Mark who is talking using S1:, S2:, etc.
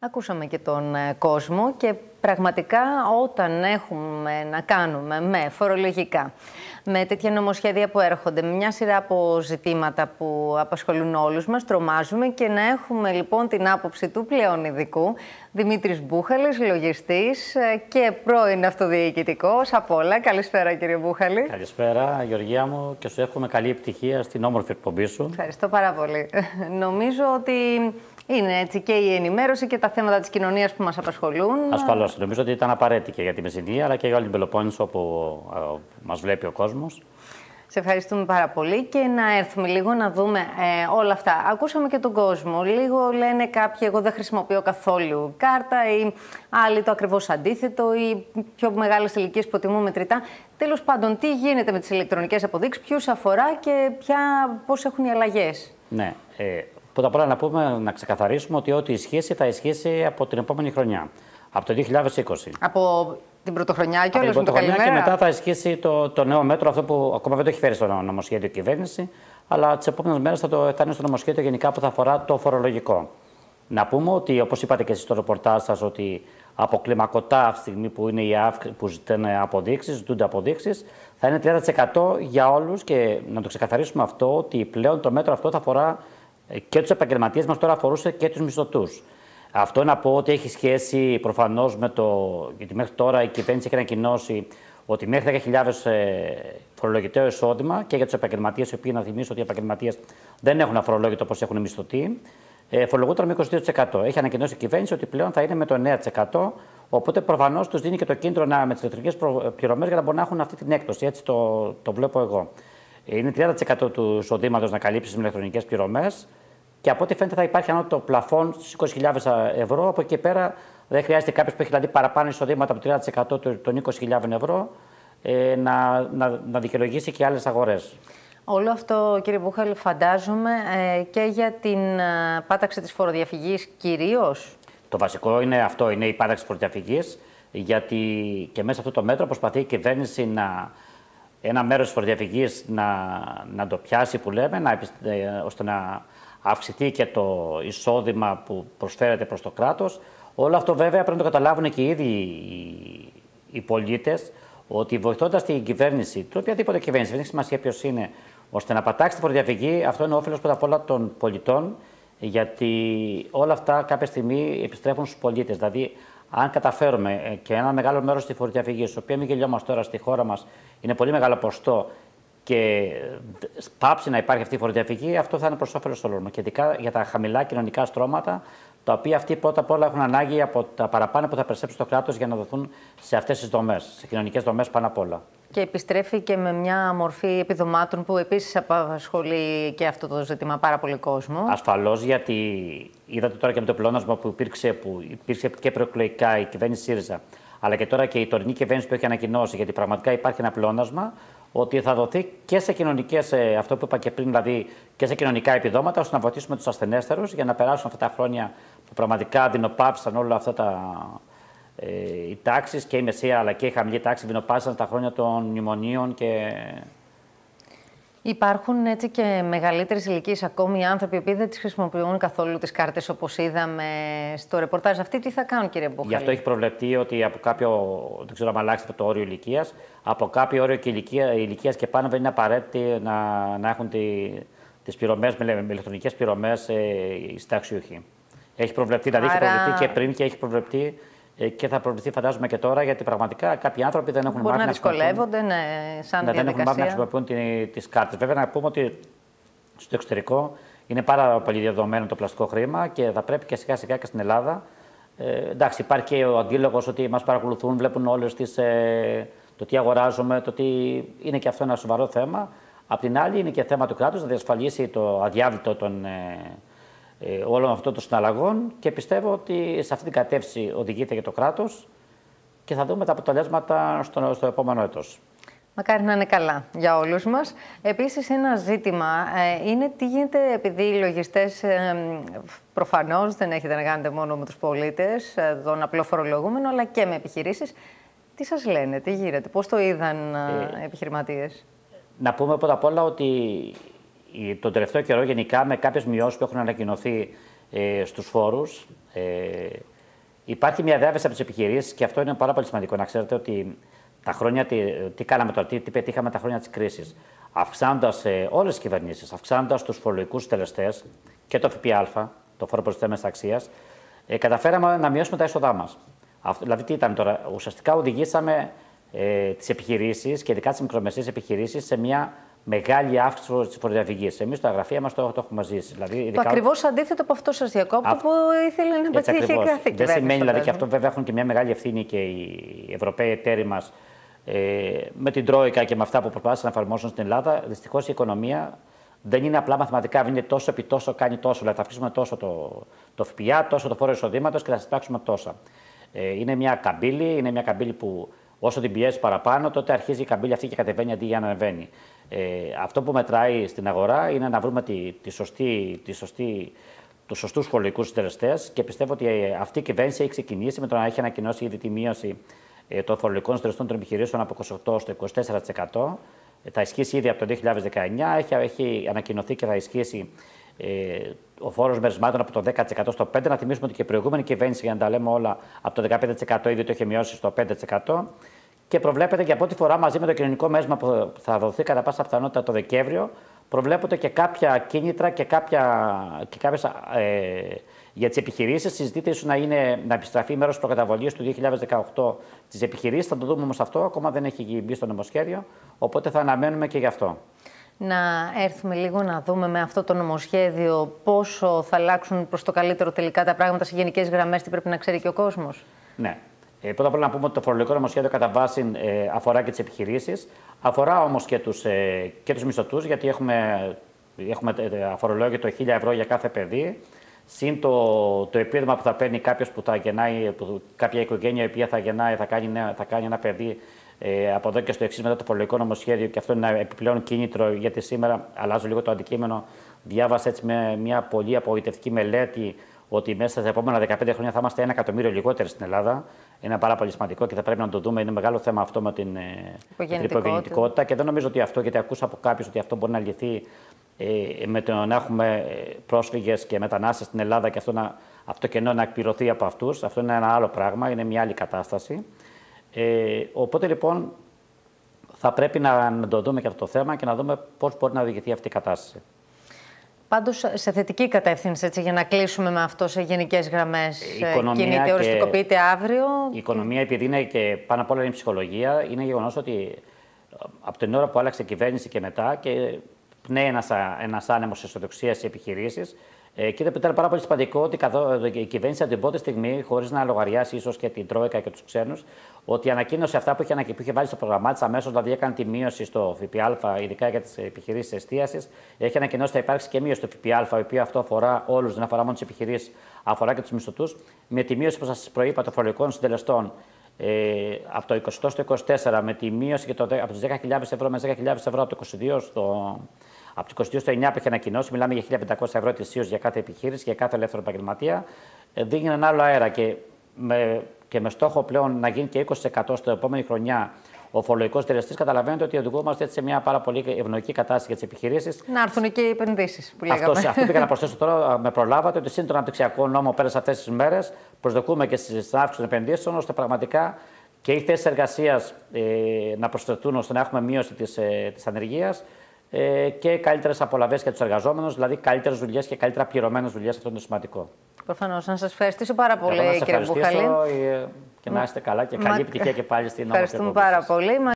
S1: Ακούσαμε και τον κόσμο και πραγματικά όταν έχουμε να κάνουμε με φορολογικά, με τέτοια νομοσχέδια που έρχονται, με μια σειρά από ζητήματα που απασχολούν όλους μας, τρομάζουμε και να έχουμε λοιπόν την άποψη του πλέον ειδικού, Δημήτρης Μπούχαλης, λογιστής και πρώην αυτοδιοικητικός από όλα. Καλησπέρα κύριε Μπούχαλη.
S2: Καλησπέρα Γεωργία μου και σου εύχομαι καλή επιτυχία στην όμορφη εκπομπή σου.
S1: Ευχαριστώ πάρα πολύ. Νομίζω ότι είναι έτσι και η ενημέρωση και τα θέματα της κοινωνίας που μας απασχολούν.
S2: Ασφαλώς. Νομίζω ότι ήταν απαραίτητη και για τη Μεσσηνία αλλά και για όλη την Πελοπόννησο που μας βλέπει ο κόσμος.
S1: Σε ευχαριστούμε πάρα πολύ και να έρθουμε λίγο να δούμε όλα αυτά. Ακούσαμε και τον κόσμο. Λίγο λένε κάποιοι, εγώ δεν χρησιμοποιώ καθόλου κάρτα ή άλλοι το ακριβώς αντίθετο ή πιο μεγάλες ηλικίες προτιμούν μετρητά. Τέλος πάντων, τι γίνεται με τις ηλεκτρονικές αποδείξεις, ποιους αφορά και πώς έχουν οι αλλαγές.
S2: Ναι. Πρώτα απ' όλα να ξεκαθαρίσουμε ότι ό,τι ισχύσει θα ισχύσει από την επόμενη χρονιά. Από το 2020.
S1: Από την πρωτοχρονιά και όλες με το καλημέρα.
S2: Και μετά θα ισχύσει το νέο μέτρο, αυτό που ακόμα δεν το έχει φέρει στο νομοσχέδιο κυβέρνηση, αλλά τις επόμενες μέρες θα είναι στο νομοσχέδιο γενικά που θα αφορά το φορολογικό. Να πούμε ότι, όπως είπατε και εσείς στο ρεπορτάζ σας, ότι από κλιμακωτά αυτή τη στιγμή που είναι οι που ζητούνται αποδείξεις, θα είναι 30% για όλους και να το ξεκαθαρίσουμε αυτό, ότι πλέον το μέτρο αυτό θα αφορά και τους επαγγελματίες μας, τώρα αφορούσε και τους μισθωτούς. Αυτό να πω ότι έχει σχέση προφανώς με το. Γιατί μέχρι τώρα η κυβέρνηση έχει ανακοινώσει ότι μέχρι 10.000 φορολογητέο εισόδημα και για τους επαγγελματίες, οι οποίοι να θυμίσω ότι οι επαγγελματίες δεν έχουν αφορολόγητο όπως έχουν οι μισθωτοί, φορολογούνταν με 22%. Έχει ανακοινώσει η κυβέρνηση ότι πλέον θα είναι με το 9%. Οπότε προφανώς τους δίνει και το κίνητρο με τις ηλεκτρονικές πληρωμές για να μπορούν να έχουν αυτή την έκπτωση. Έτσι το βλέπω εγώ. Είναι 30% του εισοδήματος να καλύψει με ηλεκτρονικές πληρωμές. Και από ό,τι φαίνεται θα υπάρχει ανώτατο πλαφόν στις 20.000 ευρώ. Από εκεί πέρα δεν χρειάζεται κάποιος που έχει δηλαδή παραπάνω εισοδήματα από 30% των 20.000 ευρώ να δικαιολογήσει και άλλες αγορές.
S1: Όλο αυτό, κύριε Μπούχαλη, φαντάζομαι και για την πάταξη της φοροδιαφυγής κυρίως.
S2: Το βασικό είναι αυτό, είναι η πάταξη της φοροδιαφυγής, γιατί και μέσα σε αυτό το μέτρο προσπαθεί η κυβέρνηση ένα μέρος της φοροδιαφυγής να το πιάσει που λέμε, ώστε να αυξηθεί και το εισόδημα που προσφέρεται προς το κράτος. Όλο αυτό βέβαια πρέπει να το καταλάβουν και οι ίδιοι οι πολίτες, ότι βοηθώντας την κυβέρνηση, την οποιαδήποτε κυβέρνηση, δεν έχει σημασία ποιος είναι, ώστε να πατάξει τη φοροδιαφυγή, αυτό είναι όφελος πρώτα απ' όλα των πολιτών, γιατί όλα αυτά κάποια στιγμή επιστρέφουν στους πολίτες. Δηλαδή, αν καταφέρουμε και ένα μεγάλο μέρος της φοροδιαφυγής, το οποίο μην γελιόμαστε τώρα στη χώρα μας, είναι πολύ μεγάλο ποστό, και πάψει να υπάρχει αυτή η φοροδιαφυγή, αυτό θα είναι προς όφελος όλων μας. Και ειδικά για τα χαμηλά κοινωνικά στρώματα, τα οποία αυτοί πρώτα απ' όλα έχουν ανάγκη από τα παραπάνω που θα περισέψει το κράτος για να δοθούν σε αυτές τις δομές, σε κοινωνικές δομές πάνω απ' όλα.
S1: Και επιστρέφει και με μια μορφή επιδομάτων που επίσης απασχολεί και αυτό το ζήτημα πάρα πολύ κόσμο.
S2: Ασφαλώς, γιατί είδατε τώρα και με το πλεόνασμα που υπήρξε και προεκλογικά η κυβέρνηση ΣΥΡΙΖΑ, αλλά και τώρα και η τωρινή κυβέρνηση που έχει ανακοινώσει, γιατί πραγματικά υπάρχει ένα πλεόνασμα, ότι θα δοθεί και σε κοινωνικές, αυτό που είπα και πριν, δηλαδή και σε κοινωνικά επιδόματα, ώστε να βοηθήσουμε τους ασθενέστερους για να περάσουν αυτά τα χρόνια που πραγματικά δεινοπαύσαν όλα αυτά οι τάξεις, και η μεσαία αλλά και η χαμηλή τάξη δεινοπαύσαν τα χρόνια των μνημονίων.
S1: Υπάρχουν έτσι και μεγαλύτερες ηλικίες ακόμη άνθρωποι που δεν τις χρησιμοποιούν καθόλου τις κάρτες, όπως είδαμε στο ρεπορτάζ. Αυτοί τι θα κάνουν, κύριε Μπούχαλη?
S2: Γι' αυτό έχει προβλεφτεί ότι από κάποιο, δεν ξέρω αν αλλάξει το όριο ηλικίας, από κάποιο όριο και ηλικίας και πάνω δεν είναι απαραίτητοι να έχουν τις πληρωμές με ηλεκτρονικές πληρωμές οι συνταξιούχοι. Έχει προβλεφτεί, δηλαδή έχει προβλεφτεί και πριν και έχει προβλεφτεί. Και θα προβληθεί, φαντάζομαι, και τώρα, γιατί πραγματικά κάποιοι άνθρωποι δεν έχουν μάθει
S1: να δυσκολεύονται, σαν
S2: δεν έχουν μάθει να χρησιμοποιούν τις κάρτες. Βέβαια, να πούμε ότι στο εξωτερικό είναι πάρα πολύ διαδεδομένο το πλαστικό χρήμα και θα πρέπει και σιγά-σιγά και στην Ελλάδα. Εντάξει, υπάρχει και ο αντίλογος ότι μας παρακολουθούν, βλέπουν όλες το τι αγοράζουμε, το τι είναι και αυτό ένα σοβαρό θέμα. Απ' την άλλη, είναι και θέμα του κράτους να διασφαλίσει το αδιάβλητο όλων αυτών των συναλλαγών, και πιστεύω ότι σε αυτή την κατεύθυνση οδηγείται και το κράτος και θα δούμε τα αποτελέσματα στο επόμενο έτος.
S1: Μακάρι να είναι καλά για όλους μας. Επίσης, ένα ζήτημα είναι τι γίνεται, επειδή οι λογιστές προφανώς δεν έχετε να κάνετε μόνο με τους πολίτες, τον απλό φορολογούμενο, αλλά και με επιχειρήσεις. Τι σας λένε, τι γίνεται, πώς το είδαν οι επιχειρηματίες?
S2: Να πούμε πρώτα απ' όλα ότι τον τελευταίο καιρό γενικά με κάποιες μειώσεις που έχουν ανακοινωθεί στους φόρους, Υπάρχει μια διάβεση από τις επιχειρήσεις και αυτό είναι πάρα πολύ σημαντικό. Να ξέρετε ότι τα χρόνια, τι κάναμε τώρα, τι πετύχαμε τα χρόνια της κρίσης. Αυξάνοντας όλες τις κυβερνήσεις, αυξάνοντας τους φορολογικούς συντελεστές και το ΦΠΑ, το φόρο προσθέμενης αξίας, καταφέραμε να μειώσουμε τα έσοδά μας. Δηλαδή, τι ήταν τώρα, ουσιαστικά οδηγήσαμε τις επιχειρήσεις και ειδικά τις μικρομεσαίες επιχειρήσεις σε μια μεγάλη αύξηση τη φοροδιαφυγή. Εμείς στα γραφεία μας το έχουμε ζήσει. Δηλαδή,
S1: το ακριβώς αντίθετο από αυτό σας διακόπτω που ήθελε να πετύχει κάθε κυβέρνηση.
S2: Δεν σημαίνει δηλαδή και αυτό, βέβαια, έχουν και μια μεγάλη ευθύνη και οι Ευρωπαίοι εταίροι μας με την Τρόικα και με αυτά που προσπάθησαν να εφαρμόσουν στην Ελλάδα. Δυστυχώς η οικονομία δεν είναι απλά μαθηματικά, δεν είναι τόσο επί τόσο κάνει τόσο. Δηλαδή θα αυξήσουμε τόσο το ΦΠΑ, τόσο το φόρο εισοδήματος και θα συντάξουμε τόσα. Είναι μια καμπύλη που όσο την πιέζει παραπάνω, τότε αρχίζει η καμπύλη αυτή και κατεβαίνει αντί για να ανεβαίνει. Αυτό που μετράει στην αγορά είναι να βρούμε τους σωστούς φορολογικούς συντελεστές και πιστεύω ότι αυτή η κυβέρνηση έχει ξεκινήσει με το να έχει ανακοινώσει ήδη τη μείωση των φορολογικών συντελεστών των επιχειρήσεων από 28% στο 24%. Θα ισχύσει ήδη από το 2019, έχει ανακοινωθεί και θα ισχύσει ο φόρος μερισμάτων από το 10% στο 5%. Να θυμίσουμε ότι και η προηγούμενη κυβέρνηση, για να τα λέμε όλα, από το 15% ήδη το είχε μειώσει στο 5%. Και προβλέπεται και από ό,τι φορά μαζί με το κοινωνικό μέσημα που θα δοθεί κατά πάσα πιθανότητα το Δεκέμβριο, προβλέπονται και κάποια κίνητρα και κάποιες για τις επιχειρήσεις. Συζητείται ίσως να επιστραφεί μέρος προκαταβολής του 2018 στις επιχειρήσεις. Θα το δούμε όμως αυτό, ακόμα δεν έχει μπει στο νομοσχέδιο, οπότε θα αναμένουμε και γι' αυτό.
S1: Να έρθουμε λίγο να δούμε με αυτό το νομοσχέδιο πόσο θα αλλάξουν προς το καλύτερο τελικά τα πράγματα σε γενικές γραμμές, τι πρέπει να ξέρει και ο κόσμος. Ναι.
S2: Πρώτα απ' όλα να πούμε ότι το φορολογικό νομοσχέδιο κατά βάση αφορά και τις επιχειρήσεις, αφορά όμως και τους μισθωτούς, γιατί έχουμε αφορολόγητο 1.000 ευρώ για κάθε παιδί, συν το επίδομα που θα παίρνει κάποιος που θα γεννάει, κάποια οικογένεια η οποία θα κάνει ένα παιδί από εδώ και στο εξής μετά το φορολογικό νομοσχέδιο, και αυτό είναι ένα επιπλέον κίνητρο, γιατί σήμερα αλλάζω λίγο το αντικείμενο. Διάβασα έτσι μια πολύ απογοητευτική μελέτη ότι μέσα στα επόμενα 15 χρόνια θα είμαστε 1 εκατομμύριο λιγότεροι στην Ελλάδα. Είναι πάρα πολύ σημαντικό και θα πρέπει να το δούμε. Είναι μεγάλο θέμα αυτό με την υπογεννητικότητα. Και δεν νομίζω ότι αυτό, γιατί ακούσα από κάποιους ότι αυτό μπορεί να λυθεί με το να έχουμε πρόσφυγες και μετανάστες στην Ελλάδα και αυτό κενό να εκπληρωθεί από αυτούς. Αυτό είναι ένα άλλο πράγμα, είναι μια άλλη κατάσταση. Οπότε λοιπόν θα πρέπει να το δούμε και αυτό το θέμα και να δούμε πώς μπορεί να οδηγηθεί αυτή η κατάσταση.
S1: Πάντως, σε θετική κατεύθυνση, έτσι, για να κλείσουμε με αυτό σε γενικές γραμμές, κινείται, οριστικοποιείται αύριο.
S2: Η οικονομία, επειδή είναι και πάνω απ' όλα είναι η ψυχολογία, είναι γεγονός ότι από την ώρα που άλλαξε η κυβέρνηση και μετά και πνέει ένας άνεμος αισιοδοξίας στις επιχειρήσεις. Και ήταν πάρα πολύ σημαντικό ότι η κυβέρνηση από την πρώτη στιγμή, χωρίς να λογαριάσει ίσως και την Τρόικα και τους ξένους, ότι ανακοίνωσε αυτά που είχε βάλει στο πρόγραμμά της αμέσως, δηλαδή έκανε τη μείωση στο ΦΠΑ, ειδικά για τις επιχειρήσεις εστίασης. Έχει ανακοινώσει ότι θα υπάρξει και μείωση στο ΦΠΑ, η οποία αυτό αφορά όλους, δεν αφορά μόνο τις επιχειρήσεις, αφορά και τους μισθωτούς. Με τη μείωση, όπως σας προείπα, των φορολογικών συντελεστών από το 20% στο 24%, με τη μείωση από τις 10.000 ευρώ με 10.000 ευρώ από το 22% από το 22 στο 9 που έχει ανακοινώσει, μιλάμε για 1.500 ευρώ ετησίως για κάθε επιχείρηση, για κάθε ελεύθερο επαγγελματία. Δίνει έναν άλλο αέρα και με στόχο πλέον να γίνει και 20% στην επόμενη χρονιά ο φορολογικός συντελεστής. Καταλαβαίνετε ότι οδηγούμαστε έτσι σε μια πάρα πολύ ευνοϊκή κατάσταση για τις επιχειρήσεις.
S1: Να έρθουν και οι επενδύσεις που λέγαμε.
S2: Αυτό πήγα να προσθέσω τώρα. Με προλάβατε ότι σύν τον αναπτυξιακό νόμο πέρασε αυτές τις μέρες. Προσδοκούμε και στην αύξηση των επενδύσεων, ώστε πραγματικά και οι θέσεις εργασίας να προσθεθούν, ώστε να έχουμε μείωση της ανεργίας. Και καλύτερες απολαβές για τους εργαζόμενους, δηλαδή καλύτερες δουλειές και καλύτερα πληρωμένες δουλειές. Αυτό είναι σημαντικό.
S1: Προφανώς. Να σας ευχαριστήσω πάρα πολύ, κύριε Μπουχαλή.
S2: Και να είστε καλά και καλή επιτυχία και πάλι στην
S1: Ευχαριστούμε πάρα πολύ.